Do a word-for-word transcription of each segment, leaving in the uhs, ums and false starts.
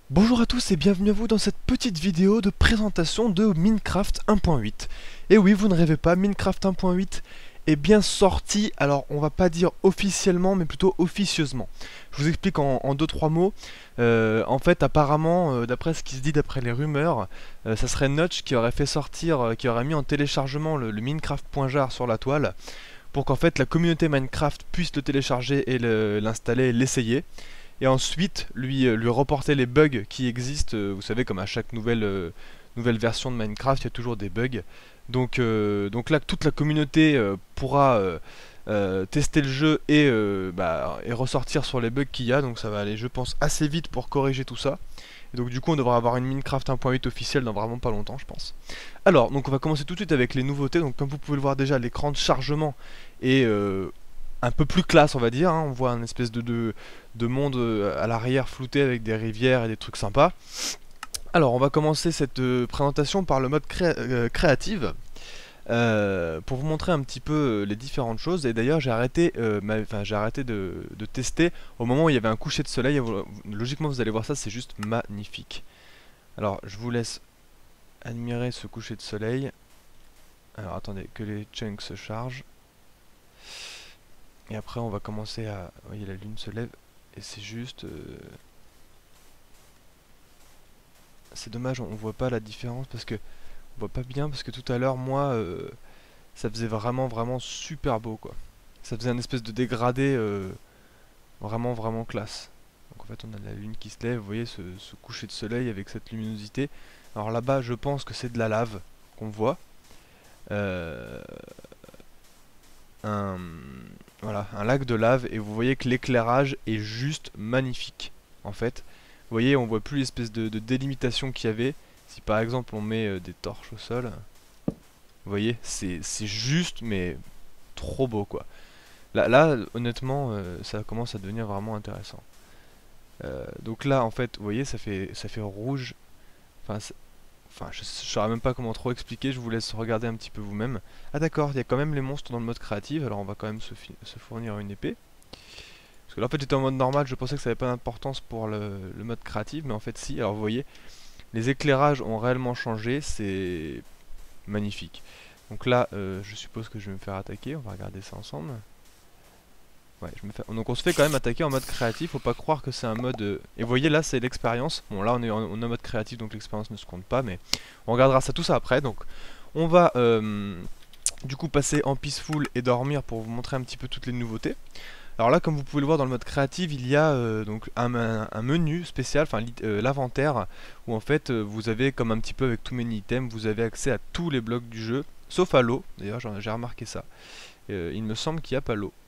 Bonjour à tous et bienvenue à vous dans cette petite vidéo de présentation de Minecraft un point huit. Et oui, vous ne rêvez pas, Minecraft un point huit est bien sorti, alors on va pas dire officiellement mais plutôt officieusement. Je vous explique en, en deux trois mots. Euh, en fait apparemment, euh, d'après ce qui se dit, d'après les rumeurs, euh, ça serait Notch qui aurait fait sortir, euh, qui aurait mis en téléchargement le, le Minecraft.jar sur la toile pour qu'en fait la communauté Minecraft puisse le télécharger et l'installer et l'essayer. Et ensuite lui, euh, lui reporter les bugs qui existent. Euh, vous savez, comme à chaque nouvelle, euh, nouvelle version de Minecraft, il y a toujours des bugs. Donc, euh, donc là, toute la communauté euh, pourra euh, euh, tester le jeu et, euh, bah, et ressortir sur les bugs qu'il y a. Donc ça va aller, je pense, assez vite pour corriger tout ça. Et donc du coup, on devra avoir une Minecraft un point huit officielle dans vraiment pas longtemps, je pense. Alors, donc on va commencer tout de suite avec les nouveautés. Donc comme vous pouvez le voir déjà, l'écran de chargement est euh, un peu plus classe, on va dire, hein. On voit un espèce de, de, de monde euh, à l'arrière flouté avec des rivières et des trucs sympas. Alors on va commencer cette euh, présentation par le mode créa euh, créative, euh, pour vous montrer un petit peu euh, les différentes choses. Et d'ailleurs j'ai arrêté, euh, ma, j'ai arrêté de, de tester au moment où il y avait un coucher de soleil. Vous, logiquement vous allez voir ça, c'est juste magnifique. Alors je vous laisse admirer ce coucher de soleil. Alors attendez que les chunks se chargent. Et après on va commencer à... Vous voyez, la lune se lève et c'est juste... Euh... C'est dommage, on voit pas la différence parce que... On voit pas bien parce que tout à l'heure, moi, euh, ça faisait vraiment vraiment super beau, quoi. Ça faisait un espèce de dégradé euh, vraiment vraiment classe. Donc en fait on a la lune qui se lève, vous voyez ce, ce coucher de soleil avec cette luminosité. Alors là-bas je pense que c'est de la lave qu'on voit. Euh, un, voilà, un lac de lave, et vous voyez que l'éclairage est juste magnifique en fait. Vous voyez, on voit plus l'espèce de, de délimitation qu'il y avait. Si par exemple on met euh, des torches au sol, vous voyez, c'est juste mais trop beau, quoi. Là, là honnêtement, euh, ça commence à devenir vraiment intéressant. Euh, donc là en fait, vous voyez, ça fait, ça fait rouge. Enfin, Enfin, je ne saurais même pas comment trop expliquer, je vous laisse regarder un petit peu vous-même. Ah d'accord, il y a quand même les monstres dans le mode créatif, alors on va quand même se, se fournir une épée. Parce que là en fait j'étais en mode normal, je pensais que ça n'avait pas d'importance pour le, le mode créatif, mais en fait si. Alors vous voyez, les éclairages ont réellement changé, c'est magnifique. Donc là, euh, je suppose que je vais me faire attaquer, on va regarder ça ensemble. Ouais, je me fais... Donc on se fait quand même attaquer en mode créatif, faut pas croire que c'est un mode... euh, Et vous voyez là c'est l'expérience, bon là on est en, on est en mode créatif donc l'expérience ne se compte pas, mais on regardera ça tout ça après. Donc on va euh, du coup passer en peaceful et dormir pour vous montrer un petit peu toutes les nouveautés. Alors là, comme vous pouvez le voir dans le mode créatif, il y a euh, donc un, un, un menu spécial, enfin euh, l'inventaire, où en fait euh, vous avez, comme un petit peu avec tous mes items, vous avez accès à tous les blocs du jeu, sauf à l'eau. D'ailleurs j'ai remarqué ça, euh, il me semble qu'il n'y a pas l'eau.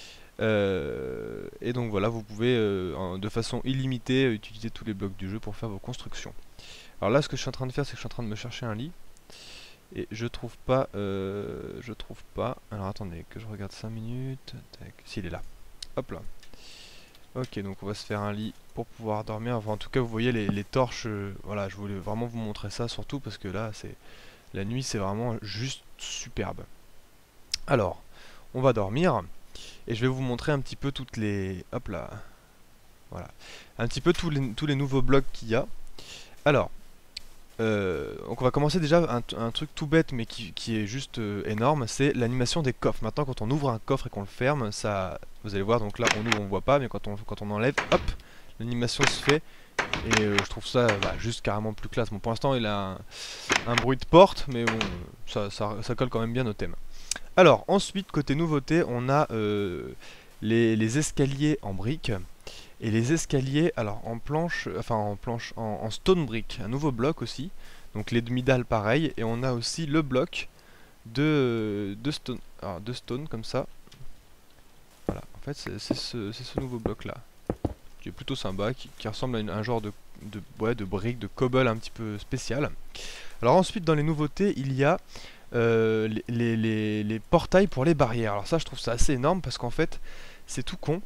Euh, et donc voilà, vous pouvez euh, en, de façon illimitée euh, utiliser tous les blocs du jeu pour faire vos constructions. Alors là, ce que je suis en train de faire, c'est que je suis en train de me chercher un lit. Et je trouve pas, euh, je trouve pas. Alors attendez, que je regarde cinq minutes. Tac, s'il est là. Hop là. Ok, donc on va se faire un lit pour pouvoir dormir. Enfin, en tout cas, vous voyez les, les torches. Euh, voilà, je voulais vraiment vous montrer ça, surtout parce que là, c'est la nuit, c'est vraiment juste superbe. Alors, on va dormir. Et je vais vous montrer un petit peu toutes les... Hop là. Voilà. Un petit peu tous les, tous les nouveaux blocs qu'il y a. Alors, euh, donc on va commencer déjà un, un truc tout bête mais qui, qui est juste euh, énorme, c'est l'animation des coffres. Maintenant quand on ouvre un coffre et qu'on le ferme, ça, vous allez voir, donc là on ouvre, on voit pas, mais quand on, quand on enlève, hop, l'animation se fait. Et euh, je trouve ça bah, juste carrément plus classe. Bon, pour l'instant il a un, un bruit de porte, mais bon, ça, ça, ça colle quand même bien au thème. Alors ensuite, côté nouveauté, on a euh, les, les escaliers en briques. Et les escaliers, alors en planche, enfin en planche, en, en stone brick, un nouveau bloc aussi. Donc les demi-dalles pareil. Et on a aussi le bloc de, de, stone, alors de stone comme ça. Voilà, en fait c'est ce, ce nouveau bloc là. Qui est plutôt sympa, qui, qui ressemble à une, un genre de, de, ouais, de briques, de cobble un petit peu spécial. Alors ensuite dans les nouveautés, il y a euh, les, les, les, les portails pour les barrières. Alors ça je trouve ça assez énorme parce qu'en fait c'est tout con.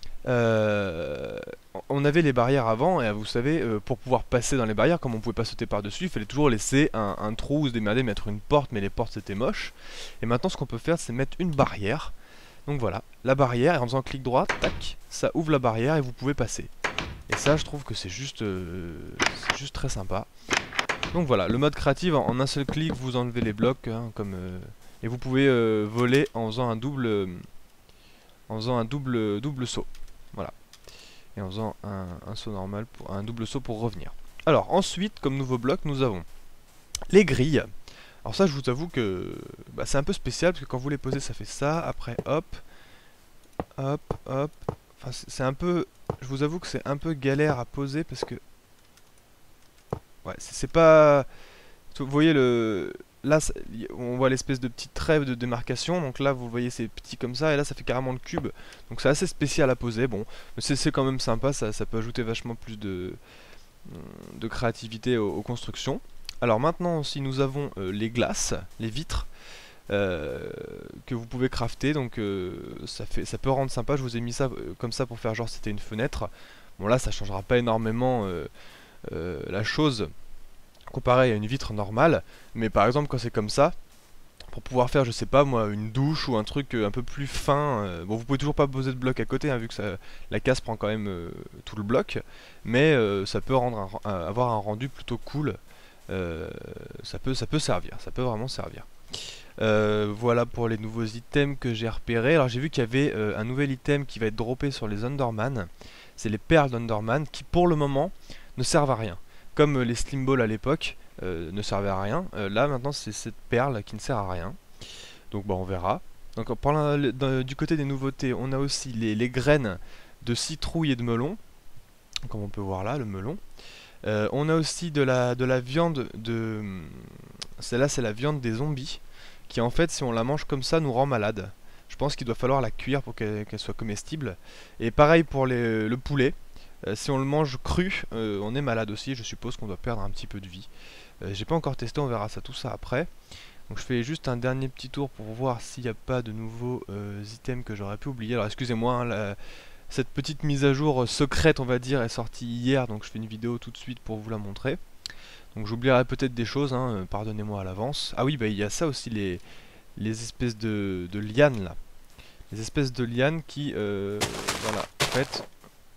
Euh, on avait les barrières avant et vous savez, euh, pour pouvoir passer dans les barrières, comme on pouvait pas sauter par dessus, il fallait toujours laisser un, un trou ou se démerder, mettre une porte, mais les portes c'était moche. Et maintenant ce qu'on peut faire c'est mettre une barrière. Donc voilà, la barrière, et en faisant clic droit, tac, ça ouvre la barrière et vous pouvez passer. Et ça je trouve que c'est juste, euh, c'est juste très sympa. Donc voilà, le mode créatif, en, en un seul clic vous enlevez les blocs hein, comme, euh, et vous pouvez euh, voler en faisant un double euh, en faisant un double double saut. Voilà. Et en faisant un, un saut normal, pour un double saut pour revenir. Alors ensuite, comme nouveau bloc, nous avons les grilles. Alors ça je vous avoue que bah, c'est un peu spécial parce que quand vous les posez ça fait ça, après hop, hop, hop. Enfin c'est un peu, je vous avoue que c'est un peu galère à poser parce que ouais c'est pas, vous voyez le, là on voit l'espèce de petite trêve de démarcation, donc là vous voyez c'est petit comme ça et là ça fait carrément le cube, donc c'est assez spécial à poser, bon mais c'est quand même sympa, ça, ça peut ajouter vachement plus de, de créativité aux, aux constructions. Alors maintenant si nous avons euh, les glaces, les vitres euh, que vous pouvez crafter, donc euh, ça, fait, ça peut rendre sympa, je vous ai mis ça euh, comme ça pour faire genre c'était une fenêtre. Bon là ça changera pas énormément euh, euh, la chose comparé à une vitre normale, mais par exemple quand c'est comme ça, pour pouvoir faire je sais pas moi une douche ou un truc euh, un peu plus fin, euh, bon vous pouvez toujours pas poser de bloc à côté hein, vu que ça, la case prend quand même euh, tout le bloc, mais euh, ça peut rendre un, un, avoir un rendu plutôt cool. Euh, ça peut ça peut servir, ça peut vraiment servir. Euh, voilà pour les nouveaux items que j'ai repérés. Alors j'ai vu qu'il y avait euh, un nouvel item qui va être droppé sur les Underman. C'est les perles d'Underman qui pour le moment ne servent à rien. Comme euh, les Slim Balls à l'époque euh, ne servaient à rien. Euh, là maintenant c'est cette perle qui ne sert à rien. Donc bon on verra. Donc pour la, le, dans, du côté des nouveautés, on a aussi les, les graines de citrouille et de melon. Comme on peut voir là, le melon. Euh, on a aussi de la, de la viande de... Celle-là c'est la viande des zombies. Qui en fait si on la mange comme ça nous rend malade. Je pense qu'il doit falloir la cuire pour qu'elle qu'elle soit comestible. Et pareil pour les, le poulet. Euh, si on le mange cru, euh, on est malade aussi. Je suppose qu'on doit perdre un petit peu de vie. Euh, J'ai pas encore testé, on verra ça tout ça après. Donc je fais juste un dernier petit tour pour voir s'il n'y a pas de nouveaux euh, items que j'aurais pu oublier. Alors excusez-moi, hein, la... cette petite mise à jour secrète on va dire est sortie hier. Donc je fais une vidéo tout de suite pour vous la montrer. Donc j'oublierai peut-être des choses, hein, pardonnez-moi à l'avance. Ah oui, bah il y a ça aussi, les, les espèces de, de lianes là. Les espèces de lianes qui, euh, voilà, en fait,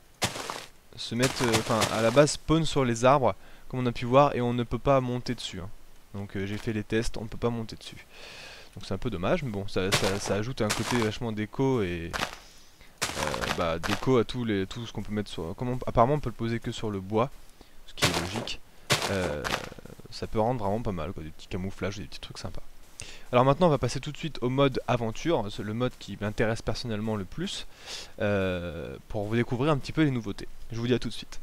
se mettent, enfin euh, à la base spawn sur les arbres, comme on a pu voir, et on ne peut pas monter dessus. Hein. Donc euh, j'ai fait les tests, on ne peut pas monter dessus. Donc c'est un peu dommage, mais bon, ça, ça, ça ajoute un côté vachement déco et... Euh, bah déco à tous les, tout ce qu'on peut mettre sur... Comment, apparemment on peut le poser que sur le bois, ce qui est logique. Euh, ça peut rendre vraiment pas mal, quoi, des petits camouflages, des petits trucs sympas. Alors maintenant on va passer tout de suite au mode aventure, c'est le mode qui m'intéresse personnellement le plus, euh, pour vous découvrir un petit peu les nouveautés. Je vous dis à tout de suite.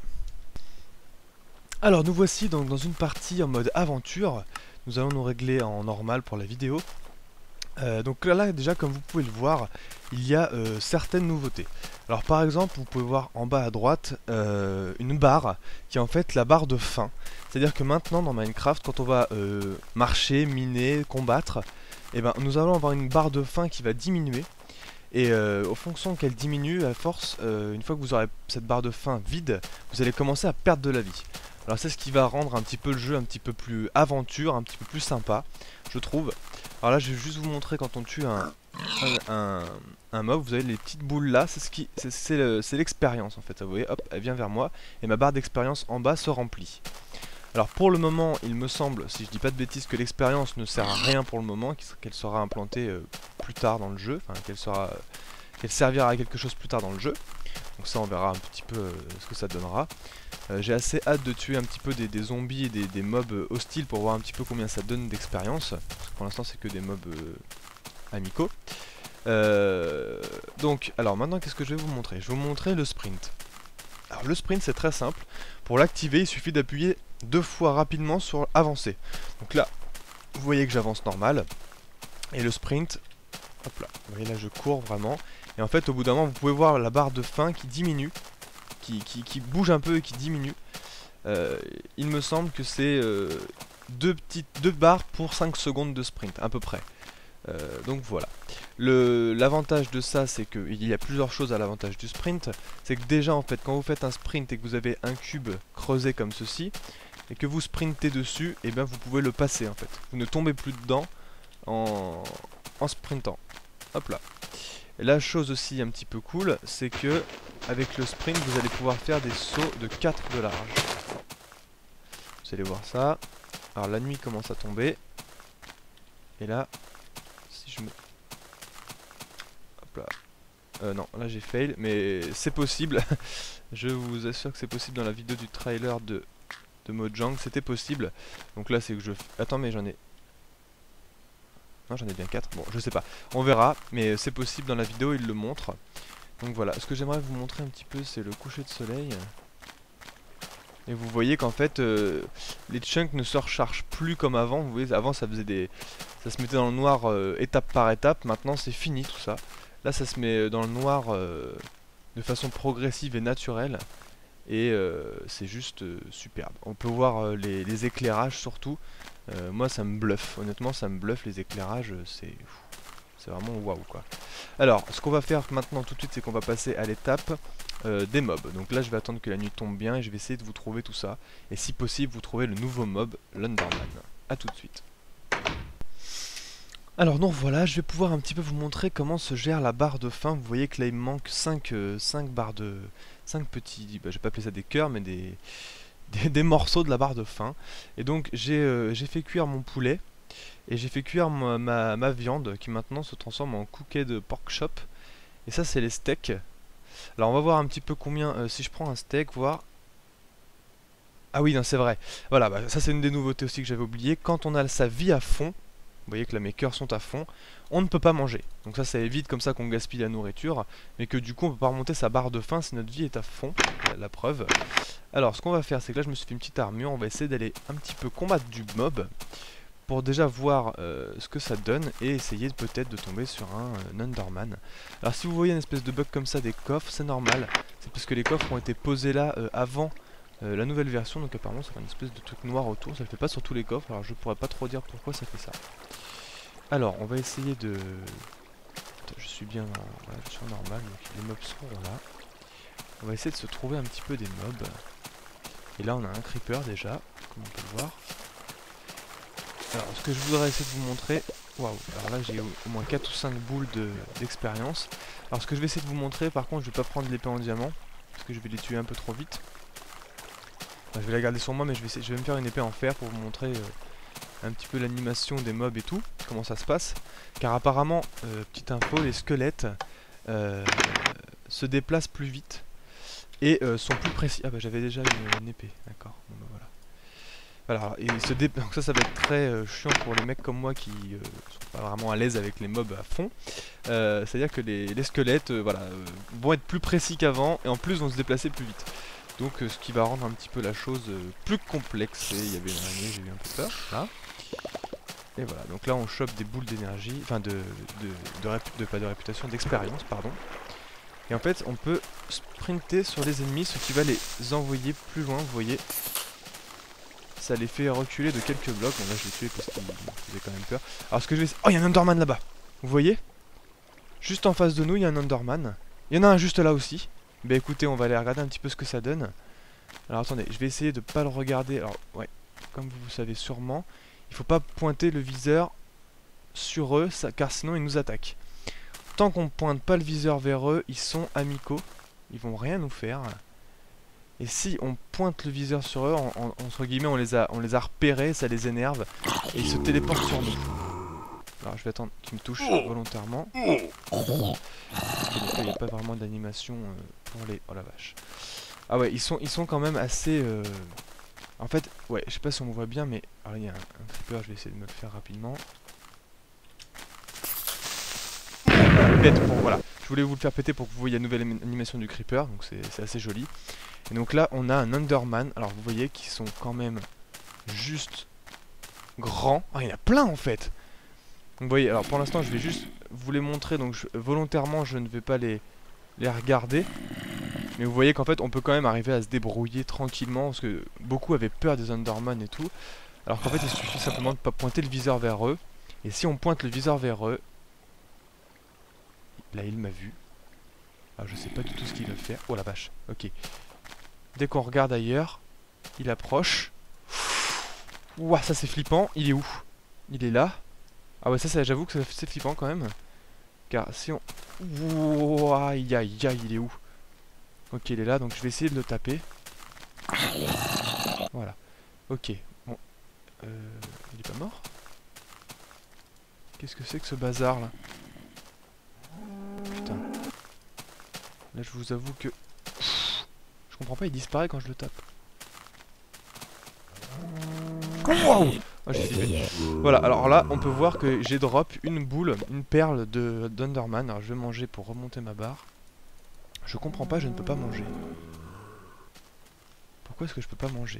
Alors nous voici donc dans une partie en mode aventure, nous allons nous régler en normal pour la vidéo. Euh, donc là, là déjà comme vous pouvez le voir il y a euh, certaines nouveautés. Alors par exemple vous pouvez voir en bas à droite euh, une barre qui est en fait la barre de faim. C'est à dire que maintenant dans Minecraft quand on va euh, marcher, miner, combattre, et ben, nous allons avoir une barre de faim qui va diminuer. Et euh, aux fonctions qu'elle diminue à force, euh, une fois que vous aurez cette barre de faim vide, vous allez commencer à perdre de la vie. Alors c'est ce qui va rendre un petit peu le jeu un petit peu plus aventure, un petit peu plus sympa, je trouve. Alors là je vais juste vous montrer quand on tue un, un, un, un mob, vous avez les petites boules là, c'est ce qui, c'est l'expérience en fait, vous voyez, hop, elle vient vers moi, et ma barre d'expérience en bas se remplit. Alors pour le moment, il me semble, si je dis pas de bêtises, que l'expérience ne sert à rien pour le moment, qu'elle sera implantée euh, plus tard dans le jeu, enfin qu'elle sera, euh, qu'elle servira à quelque chose plus tard dans le jeu. Donc ça on verra un petit peu euh, ce que ça donnera. Euh, J'ai assez hâte de tuer un petit peu des, des zombies et des, des mobs hostiles pour voir un petit peu combien ça donne d'expérience. Parce que pour l'instant c'est que des mobs euh, amicaux. Euh, donc alors maintenant qu'est-ce que je vais vous montrer? Je vais vous montrer le sprint. Alors le sprint c'est très simple. Pour l'activer il suffit d'appuyer deux fois rapidement sur avancer. Donc là vous voyez que j'avance normal. Et le sprint, hop là, vous voyez là je cours vraiment. Et en fait au bout d'un moment vous pouvez voir la barre de faim qui diminue. Qui, qui, qui bouge un peu et qui diminue. Euh, il me semble que c'est euh, deux petites deux barres pour cinq secondes de sprint à peu près. Euh, donc voilà. L'avantage de ça c'est qu'il y a plusieurs choses à l'avantage du sprint. C'est que déjà en fait quand vous faites un sprint et que vous avez un cube creusé comme ceci et que vous sprintez dessus, et bien vous pouvez le passer en fait. Vous ne tombez plus dedans en, en sprintant. Hop là. Et la chose aussi un petit peu cool, c'est que avec le sprint, vous allez pouvoir faire des sauts de quatre de large. Vous allez voir ça. Alors la nuit commence à tomber. Et là, si je me... Hop là. Euh, non, là j'ai fail, mais c'est possible. Je vous assure que c'est possible dans la vidéo du trailer de, de Mojang, c'était possible. Donc là c'est que je... Attends, mais j'en ai... Non, j'en ai bien quatre. Bon, je sais pas. On verra, mais c'est possible dans la vidéo, il le montre. Donc voilà, ce que j'aimerais vous montrer un petit peu, c'est le coucher de soleil. Et vous voyez qu'en fait, euh, les chunks ne se rechargent plus comme avant. Vous voyez, avant ça faisait des... Ça se mettait dans le noir euh, étape par étape. Maintenant c'est fini tout ça. Là ça se met dans le noir euh, de façon progressive et naturelle. Et euh, c'est juste euh, superbe. On peut voir euh, les, les éclairages surtout. Euh, moi ça me bluffe, honnêtement ça me bluffe les éclairages, c'est c'est vraiment waouh quoi. Alors ce qu'on va faire maintenant tout de suite, c'est qu'on va passer à l'étape euh, des mobs. Donc là je vais attendre que la nuit tombe bien et je vais essayer de vous trouver tout ça. Et si possible vous trouvez le nouveau mob, l'Underman. A tout de suite. Alors donc voilà, je vais pouvoir un petit peu vous montrer comment se gère la barre de faim. Vous voyez que là il me manque cinq, euh, cinq barres de... cinq petits... Bah, je vais pas appeler ça des cœurs mais des... Des, des morceaux de la barre de faim. Et donc j'ai euh, j'ai fait cuire mon poulet et j'ai fait cuire ma, ma, ma viande qui maintenant se transforme en cooked pork chop. Et ça c'est les steaks. Alors on va voir un petit peu combien, euh, si je prends un steak, voir... Ah oui, non c'est vrai. Voilà, bah, ça c'est une des nouveautés aussi que j'avais oublié. Quand on a sa vie à fond, vous voyez que là mes cœurs sont à fond, on ne peut pas manger. Donc ça ça évite comme ça qu'on gaspille la nourriture, mais que du coup on peut pas remonter sa barre de faim si notre vie est à fond, la, la preuve. Alors ce qu'on va faire, c'est que là je me suis fait une petite armure, on va essayer d'aller un petit peu combattre du mob pour déjà voir euh, ce que ça donne et essayer peut-être de tomber sur un, un Underman. Alors si vous voyez une espèce de bug comme ça des coffres, c'est normal, c'est parce que les coffres ont été posés là euh, avant euh, la nouvelle version, donc apparemment ça fait une espèce de truc noir autour, ça le fait pas sur tous les coffres, alors je pourrais pas trop dire pourquoi ça fait ça. Alors on va essayer de... Attends, je suis bien en... Voilà, je suis en normal, donc les mobs seront là. On va essayer de se trouver un petit peu des mobs. Et là on a un creeper déjà, comme on peut le voir. Alors ce que je voudrais essayer de vous montrer... Waouh, alors là j'ai au, au moins quatre ou cinq boules d'expérience. De, alors ce que je vais essayer de vous montrer, par contre je vais pas prendre l'épée en diamant, parce que je vais les tuer un peu trop vite. Enfin, je vais la garder sur moi, mais je vais, essayer, je vais me faire une épée en fer pour vous montrer euh, un petit peu l'animation des mobs et tout, comment ça se passe. Car apparemment, euh, petite info, les squelettes euh, se déplacent plus vite. Et euh, sont plus précis. Ah bah j'avais déjà une, une épée, d'accord. Bon bah voilà. Voilà, et se dé... donc ça ça va être très euh, chiant pour les mecs comme moi qui euh, sont pas vraiment à l'aise avec les mobs à fond. Euh, C'est à dire que les, les squelettes euh, voilà, euh, vont être plus précis qu'avant et en plus vont se déplacer plus vite. Donc euh, ce qui va rendre un petit peu la chose euh, plus complexe. Et il y avait une araignée, j'ai eu un peu peur. Là. Et voilà, donc là on chope des boules d'énergie, enfin de, de, de, de, de, pas de réputation, d'expérience, pardon. Et en fait, on peut sprinter sur les ennemis, ce qui va les envoyer plus loin, vous voyez. Ça les fait reculer de quelques blocs. Bon là je l'ai tué parce qu'il faisait quand même peur. Alors ce que je vais... Oh, il y a un Underman là-bas. Vous voyez? Juste en face de nous, il y a un Underman. Il y en a un juste là aussi. Bah écoutez, on va aller regarder un petit peu ce que ça donne. Alors attendez, je vais essayer de pas le regarder. Alors ouais, comme vous le savez sûrement, il faut pas pointer le viseur sur eux, ça, car sinon ils nous attaquent. Tant qu'on pointe pas le viseur vers eux, ils sont amicaux. Ils vont rien nous faire. Et si on pointe le viseur sur eux, en, en, entre guillemets, on les, a, on les a repérés, ça les énerve. Et ils se téléportent sur nous. Alors je vais attendre qu'ils me touchent volontairement. Parce qu'il n'y a pas vraiment d'animation euh, pour les... Oh la vache. Ah ouais, ils sont, ils sont quand même assez... Euh... En fait, ouais, je sais pas si on me voit bien, mais... Alors il y a un, un creeper, je vais essayer de me le faire rapidement. Pète pour, voilà. Je voulais vous le faire péter pour que vous voyez la nouvelle animation du creeper, donc c'est assez joli. Et donc là on a un Underman, alors vous voyez qu'ils sont quand même juste grands. Ah, il y en a plein en fait. Donc vous voyez, alors pour l'instant je vais juste vous les montrer, donc je, volontairement je ne vais pas les, les regarder. Mais vous voyez qu'en fait on peut quand même arriver à se débrouiller tranquillement, parce que beaucoup avaient peur des Underman et tout. Alors qu'en fait il suffit simplement de ne pas pointer le viseur vers eux. Et si on pointe le viseur vers eux, là il m'a vu. Alors je sais pas du tout ce qu'il veut faire. Oh la vache, ok. Dès qu'on regarde ailleurs, il approche. Ouah, ça c'est flippant. Il est où? Il est là. Ah ouais, ça, ça j'avoue que c'est flippant quand même. Car si on... Ouh, aïe aïe aïe, il est où? Ok, il est là, donc je vais essayer de le taper. Voilà. Ok, bon. Euh, il est pas mort? Qu'est-ce que c'est que ce bazar là? Putain. Là je vous avoue que... Je comprends pas, il disparaît quand je le tape. Wow, oh, j'ai filmé. Voilà, alors là on peut voir que j'ai drop une boule, une perle de d'Underman. Alors je vais manger pour remonter ma barre. Je comprends pas, je ne peux pas manger. Pourquoi est-ce que je peux pas manger?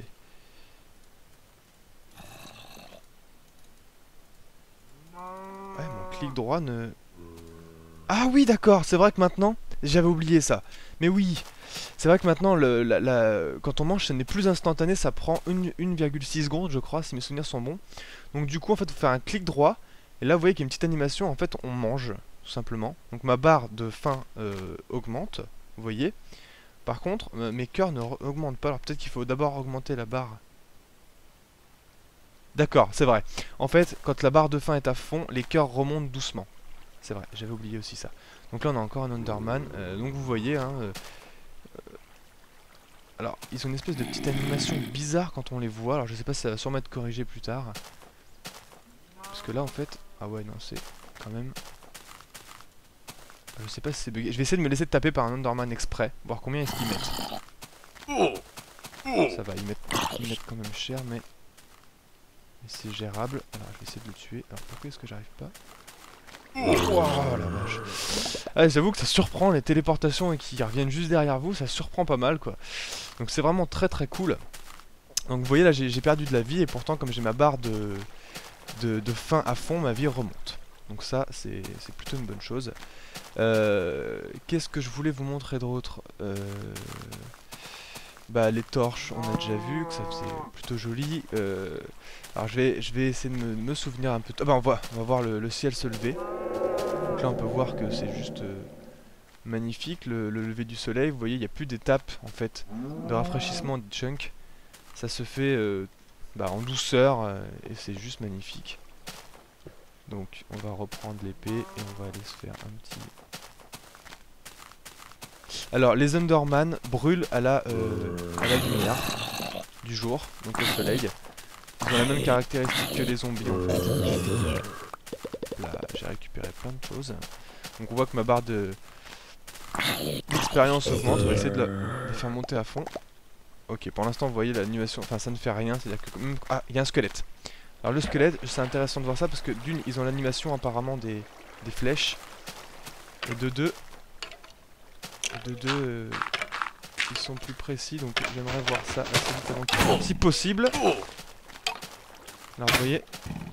Ouais, mon clic droit ne... Ah oui, d'accord, c'est vrai que maintenant... J'avais oublié ça. Mais oui, c'est vrai que maintenant, le, la, la, quand on mange, ça n'est plus instantané, ça prend une virgule six secondes, je crois, si mes souvenirs sont bons. Donc du coup, en fait, il faut faire un clic droit. Et là, vous voyez qu'il y a une petite animation, en fait, on mange, tout simplement. Donc ma barre de faim euh, augmente, vous voyez. Par contre, mes cœurs ne augmentent pas. Alors peut-être qu'il faut d'abord augmenter la barre. D'accord, c'est vrai. En fait, quand la barre de faim est à fond, les cœurs remontent doucement. C'est vrai, j'avais oublié aussi ça. Donc là on a encore un Underman, euh, donc vous voyez, hein, euh, alors ils ont une espèce de petite animation bizarre quand on les voit, alors je sais pas si ça va sûrement être corrigé plus tard. Parce que là en fait, ah ouais non c'est quand même, je sais pas si c'est bugué, je vais essayer de me laisser taper par un Underman exprès, voir combien est-ce qu'ils mettent. Ça va, ils mettent, ils mettent quand même cher mais, mais c'est gérable, alors je vais essayer de le tuer, alors pourquoi est-ce que j'arrive pas? Oh la vache. Ah, j'avoue que ça surprend les téléportations et qui reviennent juste derrière vous, ça surprend pas mal quoi. Donc c'est vraiment très très cool. Donc vous voyez là j'ai perdu de la vie et pourtant comme j'ai ma barre de, de, de faim à fond, ma vie remonte. Donc ça c'est plutôt une bonne chose. Euh, Qu'est-ce que je voulais vous montrer d'autre? euh, Bah les torches on a déjà vu que ça faisait plutôt joli. euh, Alors je vais, je vais essayer de me, me souvenir un peu. Ah bah on va, on va voir le, le ciel se lever. Donc là on peut voir que c'est juste euh, magnifique le, le lever du soleil. Vous voyez il n'y a plus d'étape en fait de rafraîchissement de chunk. Ça se fait euh, bah, en douceur euh, et c'est juste magnifique. Donc on va reprendre l'épée et on va aller se faire un petit... Alors les Underman brûlent à la, euh, à la lumière du jour, donc au soleil. Ils ont la même caractéristique que les zombies en fait. Là j'ai récupéré plein de choses. Donc on voit que ma barre de d'expérience augmente, on va essayer de la, de la faire monter à fond. Ok, pour l'instant vous voyez l'animation, enfin ça ne fait rien, c'est à dire que... Ah, il y a un squelette. Alors le squelette, c'est intéressant de voir ça parce que d'une, ils ont l'animation apparemment des, des flèches. Et de deux, de deux, euh, ils sont plus précis, donc j'aimerais voir ça assez vite avant qu'ils... Si possible. Alors vous voyez,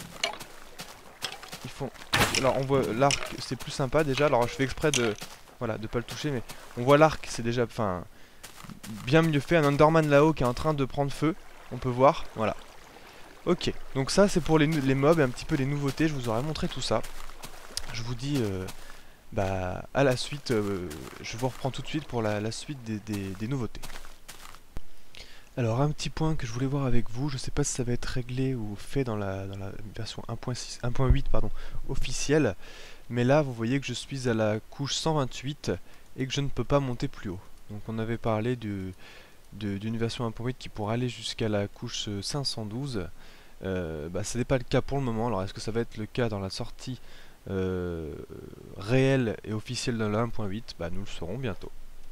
ils font... Alors on voit l'arc, c'est plus sympa déjà, alors je fais exprès de... Voilà, de pas le toucher, mais on voit l'arc, c'est déjà... Enfin, bien mieux fait, un Underman là-haut qui est en train de prendre feu, on peut voir, voilà. Ok, donc ça c'est pour les, les mobs et un petit peu les nouveautés, je vous aurais montré tout ça. Je vous dis euh, bah, à la suite, euh, je vous reprends tout de suite pour la, la suite des, des, des nouveautés. Alors un petit point que je voulais voir avec vous, je sais pas si ça va être réglé ou fait dans la, dans la version un point huit pardon, officielle, mais là vous voyez que je suis à la couche cent vingt-huit et que je ne peux pas monter plus haut. Donc on avait parlé d'une version un point huit qui pourrait aller jusqu'à la couche cinq cent douze. Euh, bah, ce n'est pas le cas pour le moment. Alors est-ce que ça va être le cas dans la sortie euh, réelle et officielle de la un point huit? Bah nous le saurons bientôt.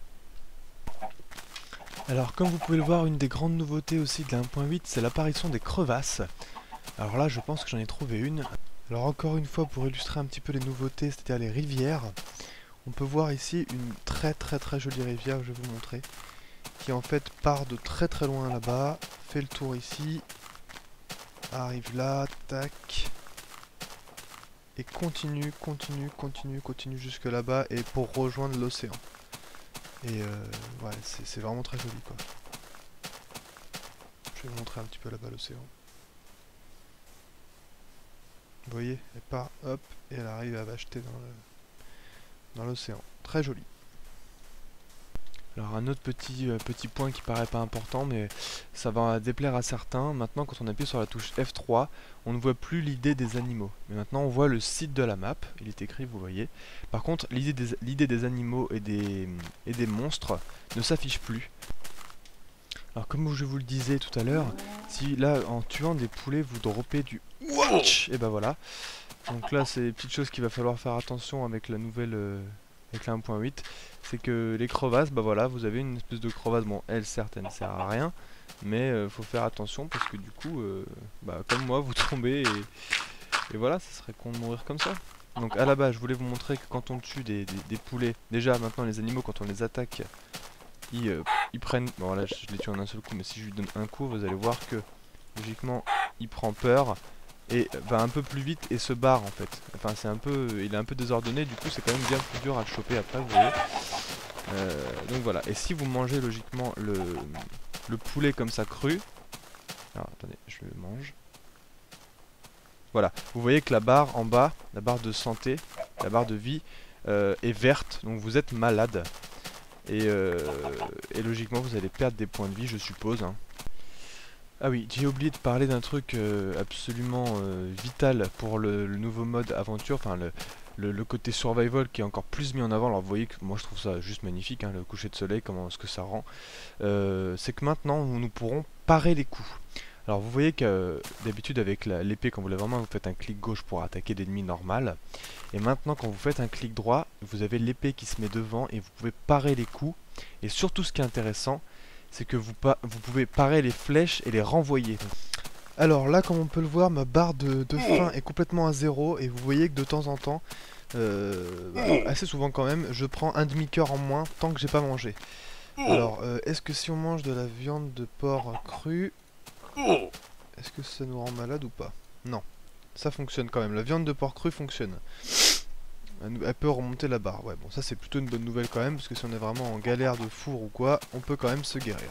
Alors comme vous pouvez le voir, une des grandes nouveautés aussi de la un point huit, c'est l'apparition des crevasses. Alors là je pense que j'en ai trouvé une. Alors encore une fois pour illustrer un petit peu les nouveautés, c'est-à-dire les rivières, on peut voir ici une très très très jolie rivière, je vais vous montrer, qui en fait part de très très loin là-bas, fait le tour ici, arrive là, tac, et continue, continue, continue, continue jusque là-bas et pour rejoindre l'océan. Et euh, ouais, c'est vraiment très joli quoi. Je vais vous montrer un petit peu là-bas l'océan. Vous voyez, elle part, hop, et elle arrive à va jeter dans l'océan. Très joli. Alors un autre petit, euh, petit point qui paraît pas important, mais ça va déplaire à certains. Maintenant, quand on appuie sur la touche F trois, on ne voit plus l'idée des animaux. Mais maintenant, on voit le site de la map. Il est écrit, vous voyez. Par contre, l'idée des, l'idée des animaux et des, et des monstres ne s'affiche plus. Alors comme je vous le disais tout à l'heure, si là, en tuant des poulets, vous droppez du watch, et ben voilà. Donc là, c'est des petites choses qu'il va falloir faire attention avec la nouvelle... Euh, avec la un point huit, c'est que les crevasses, bah voilà, vous avez une espèce de crevasse, bon elle certes elle ne sert à rien, mais euh, faut faire attention parce que du coup, euh, bah comme moi vous tombez et, et voilà, ça serait con de mourir comme ça. Donc à la base je voulais vous montrer que quand on tue des, des, des poulets, déjà maintenant les animaux quand on les attaque, ils, euh, ils prennent, bon là je, je les tue en un seul coup, mais si je lui donne un coup vous allez voir que logiquement il prend peur et va un peu plus vite et se barre en fait. Enfin c'est un peu, il est un peu désordonné, du coup c'est quand même bien plus dur à le choper après, vous voyez. Euh, donc voilà, et si vous mangez logiquement le, le poulet comme ça cru, alors attendez, je le mange. Voilà, vous voyez que la barre en bas, la barre de santé, la barre de vie euh, est verte, donc vous êtes malade. Et, euh, et logiquement vous allez perdre des points de vie je suppose, hein. Ah oui, j'ai oublié de parler d'un truc euh, absolument euh, vital pour le, le nouveau mode aventure, enfin le, le, le côté survival qui est encore plus mis en avant. Alors vous voyez que moi je trouve ça juste magnifique, hein, le coucher de soleil, comment ce que ça rend. Euh, c'est que maintenant nous, nous pourrons parer les coups. Alors vous voyez que euh, d'habitude avec l'épée quand vous l'avez en main vous faites un clic gauche pour attaquer l'ennemi normal. Et maintenant quand vous faites un clic droit, vous avez l'épée qui se met devant et vous pouvez parer les coups. Et surtout ce qui est intéressant, c'est que vous, pa vous pouvez parer les flèches et les renvoyer. Alors là, comme on peut le voir, ma barre de, de faim est complètement à zéro. Et vous voyez que de temps en temps, euh, bah, assez souvent quand même, je prends un demi-cœur en moins tant que j'ai pas mangé. Alors, euh, est-ce que si on mange de la viande de porc crue, est-ce que ça nous rend malade ou pas? Non, ça fonctionne quand même. La viande de porc crue fonctionne. Elle peut remonter la barre. Ouais, bon, ça c'est plutôt une bonne nouvelle quand même, parce que si on est vraiment en galère de four ou quoi, on peut quand même se guérir.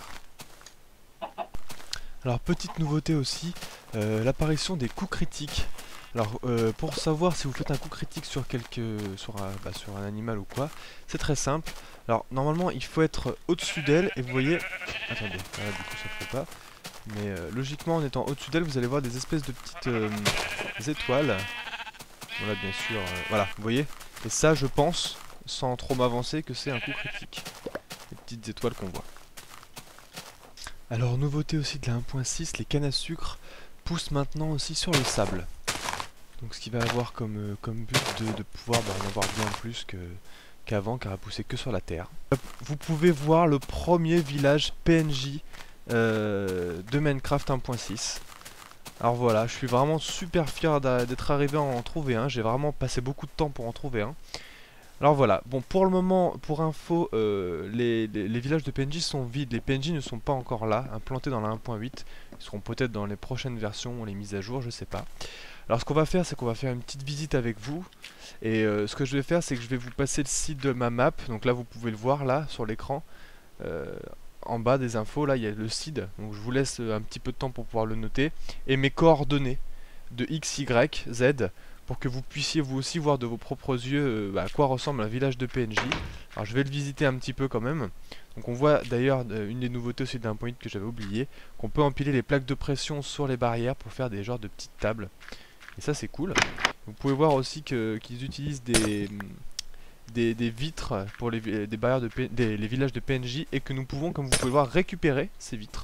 Alors, petite nouveauté aussi, euh, l'apparition des coups critiques. Alors, euh, pour savoir si vous faites un coup critique sur, quelque, sur, un, bah, sur un animal ou quoi, c'est très simple. Alors, normalement, il faut être au-dessus d'elle, et vous voyez... Attendez, là, du coup, ça ne fait pas. Mais euh, logiquement, en étant au-dessus d'elle, vous allez voir des espèces de petites euh, étoiles. Voilà, bien sûr, euh, voilà, vous voyez. Et ça, je pense, sans trop m'avancer, que c'est un coup critique. Les petites étoiles qu'on voit. Alors, nouveauté aussi de la un point six, les cannes à sucre poussent maintenant aussi sur le sable. Donc ce qui va avoir comme, euh, comme but de, de pouvoir bah, en avoir bien plus que qu'avant, car elle poussait que sur la terre. Vous pouvez voir le premier village P N J euh, de Minecraft un point six. Alors voilà, je suis vraiment super fier d'être arrivé à en trouver un. J'ai vraiment passé beaucoup de temps pour en trouver un. Alors voilà, bon pour le moment, pour info, euh, les, les, les villages de P N J sont vides. Les P N J ne sont pas encore là, implantés dans la un point huit. Ils seront peut-être dans les prochaines versions, les mises à jour, je sais pas. Alors ce qu'on va faire, c'est qu'on va faire une petite visite avec vous. Et euh, ce que je vais faire, c'est que je vais vous passer le site de ma map. Donc là, vous pouvez le voir là, sur l'écran. Euh, en bas des infos, là, il y a le seed. Donc je vous laisse un petit peu de temps pour pouvoir le noter. Et mes coordonnées de X, Y, Z, pour que vous puissiez vous aussi voir de vos propres yeux euh, bah, à quoi ressemble un village de P N J. Alors je vais le visiter un petit peu quand même. Donc on voit d'ailleurs euh, une des nouveautés aussi d'un point que j'avais oublié, qu'on peut empiler les plaques de pression sur les barrières pour faire des genres de petites tables. Et ça c'est cool. Vous pouvez voir aussi que qu'ils utilisent des, des, des vitres pour les, des barrières de P, des, les villages de P N J et que nous pouvons, comme vous pouvez le voir, récupérer ces vitres.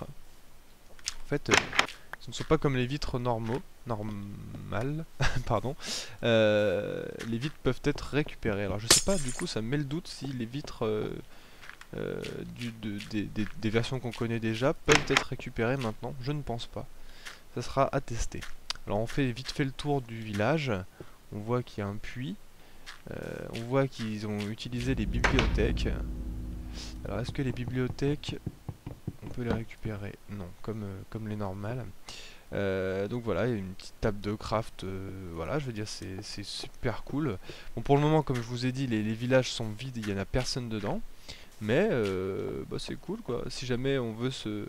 En fait, euh, ce ne sont pas comme les vitres normaux, normales, pardon. Euh, les vitres peuvent être récupérées. Alors je sais pas, du coup ça me met le doute si les vitres euh, euh, du, de, des, des, des versions qu'on connaît déjà peuvent être récupérées maintenant. Je ne pense pas. Ça sera à tester. Alors on fait vite fait le tour du village. On voit qu'il y a un puits. Euh, on voit qu'ils ont utilisé les bibliothèques. Alors est-ce que les bibliothèques, on peut les récupérer? Non, comme, euh, comme les normales. Euh, donc voilà, il y a une petite table de craft, euh, voilà, je veux dire, c'est super cool. Bon, pour le moment, comme je vous ai dit, les, les villages sont vides, il n'y en a personne dedans. Mais, euh, bah, c'est cool, quoi. Si jamais on veut se,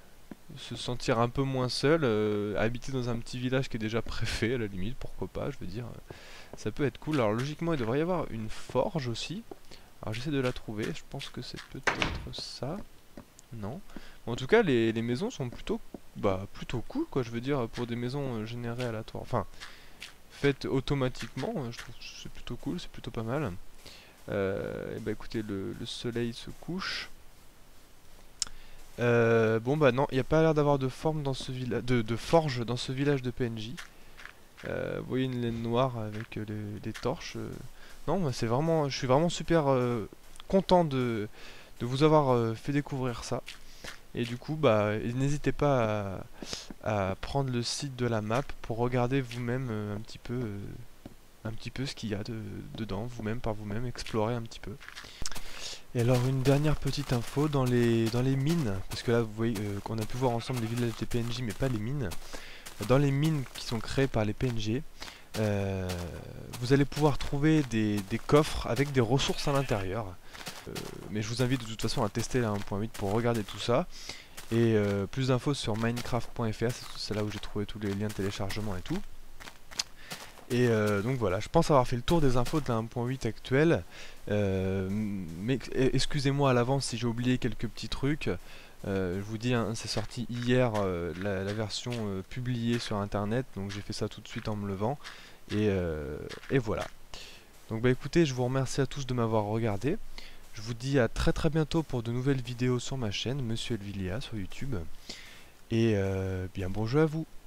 se sentir un peu moins seul, euh, habiter dans un petit village qui est déjà préfet, à la limite, pourquoi pas, je veux dire, ça peut être cool. Alors, logiquement, il devrait y avoir une forge aussi. Alors j'essaie de la trouver, je pense que c'est peut-être ça. Non. Bon, en tout cas, les, les maisons sont plutôt, bah, plutôt cool, quoi, je veux dire, pour des maisons euh, générées aléatoires. Enfin, faites automatiquement, euh, je trouve que c'est plutôt cool, c'est plutôt pas mal. Euh, et bah écoutez, le, le soleil se couche. Euh, bon bah non, il n'y a pas l'air d'avoir de forme dans ce village, de, de forge dans ce village de P N J. Euh, vous voyez une laine noire avec euh, les, les torches. euh. Non, bah, c'est vraiment, je suis vraiment super euh, content de, de vous avoir euh, fait découvrir ça. Et du coup, bah, n'hésitez pas à, à prendre le site de la map pour regarder vous-même euh, un petit peu, euh, un petit peu ce qu'il y a de- dedans, vous-même par vous-même, explorer un petit peu. Et alors une dernière petite info dans les dans les mines, parce que là vous voyez euh, qu'on a pu voir ensemble les villages des P N J mais pas les mines. Dans les mines qui sont créées par les P N G, euh, vous allez pouvoir trouver des, des coffres avec des ressources à l'intérieur. Euh, mais je vous invite de toute façon à tester la un point huit pour regarder tout ça. Et euh, plus d'infos sur minecraft point F R, c'est là où j'ai trouvé tous les liens de téléchargement et tout. Et euh, donc voilà, je pense avoir fait le tour des infos de la un point huit actuelle. Euh, mais e- excusez-moi à l'avance si j'ai oublié quelques petits trucs. Euh, je vous dis, hein, c'est sorti hier euh, la, la version euh, publiée sur internet, donc j'ai fait ça tout de suite en me levant. Et, euh, et voilà. Donc bah écoutez, je vous remercie à tous de m'avoir regardé. Je vous dis à très très bientôt pour de nouvelles vidéos sur ma chaîne, Monsieur Elvilia sur YouTube. Et euh, bien bon jeu à vous.